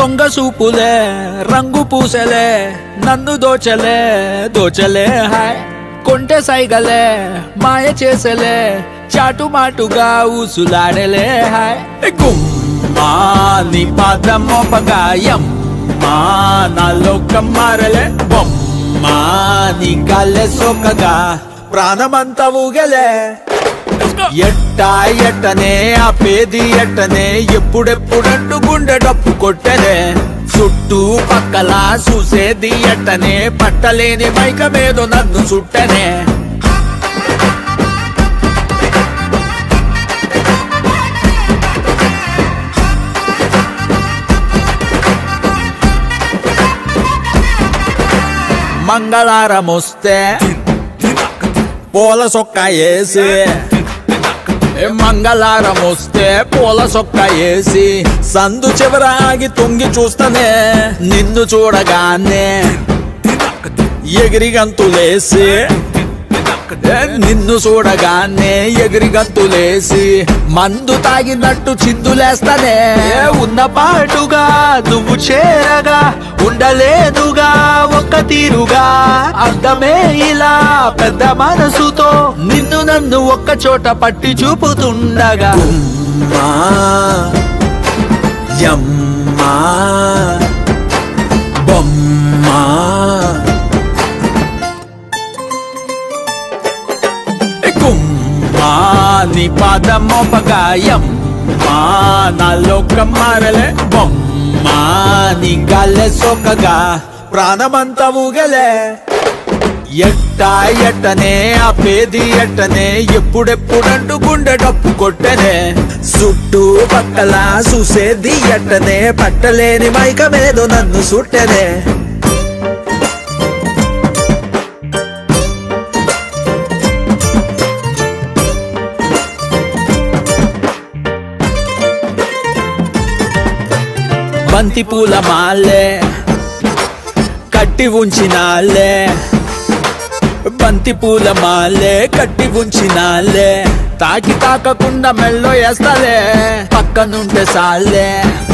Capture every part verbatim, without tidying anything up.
దొంగ సూపులే రంగు పూసలే నన్ను దోచలే దోచలే హాయ్ కొంటె సైగలే మాయ చేసలే చాటు మాటుగా ఊసులాడలే హాయ్ గుమ్మా నీ పాదం మోపగాయం మా నాలోకం మారలే బొమ్మా నీ కాళ్ళే సోకగా ప్రాణమంతా ఊగలే ఎట్టా ఎట్టనే ఆపేది ఎట్టనే ఎప్పుడెప్పుడంటూ గుండె డప్పు కొట్టనే చుట్టూ పక్కల చూసేది ఎట్టనే పట్టలేని మైకమేదో నన్ను చుట్టనే మంగళారం వస్తే పూల సొక్కా వేసి మంగళారం వస్తే పూల సొక్కా వేసి సందు చివరాగి తొంగి చూస్తనే నిన్ను చూడగానే ఎగిరి గంతులేసి నిన్ను చూడగానే ఎగిరి గంతులేసి మందు తాగినట్టు చిందులేస్తనే ఉన్న పాటుగా నువ్వు చేరగా ఉండలేదుగా ఒక్క తీరుగా అర్థమే ఇలా పెద్ద మనసుతో నిన్ను నన్ను ఒక్క చోట పట్టి చూపుతుండగా యమ్మా బొమ్మా కుమ్మా నీ పాదం మోపగాయం మా నాలోకం మారలే బొమ్మా నీ గాల్లే సోకగా ప్రాణమంతా ఊగలే ఎట్టా ఎట్టనే ఆపేది ఎట్టనే ఎప్పుడెప్పుడంటూ గుండె డప్పు కొట్టనే చుట్టూ పక్కల చూసేది ఎట్టనే పట్టలేని మైకమేదో నన్ను సుట్టనే బంతి పూల మాలే కట్టి ఉంచినాలే బంతి పూల మాలే కట్టి ఉంచినాలే తాకి తాకకుండా మెల్లో వేస్తలే పక్కనుంటే సాలే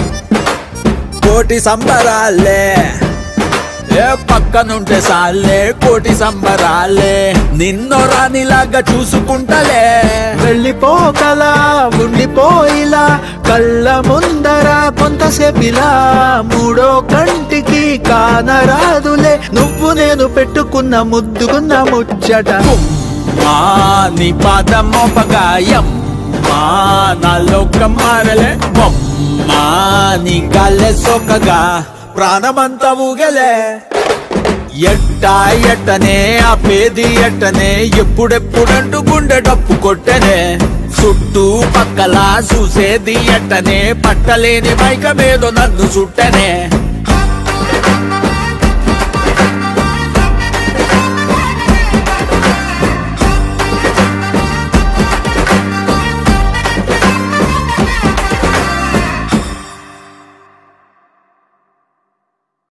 కోటి సంబరాలే ఏ పక్కనుంటే సాలే కోటి సంబరాలే నిన్నో రానిలాగా చూసుకుంటలే వెళ్ళిపోకలా ఉండిపోయిలా కళ్ళ ముందర కొంతసేపిలా మూడో కంటికి కానరాదులే నువ్వు నేను పెట్టుకున్న ముద్దుకున్న ముచ్చట మా నీ పాదం మోపగాయం మా నాలోకం మారలే బొమ్మా నీ గాల్లే సోకగా ప్రాణమంతా ఊగలే ఎట్టా ఎట్టనే ఆపేది ఎట్టనే ఎప్పుడెప్పుడంటూ గుండె డప్పు కొట్టనే చుట్టూ పక్కల చూసేది ఎట్టనే పట్టలేని మైకమేదో నన్ను చుట్టనే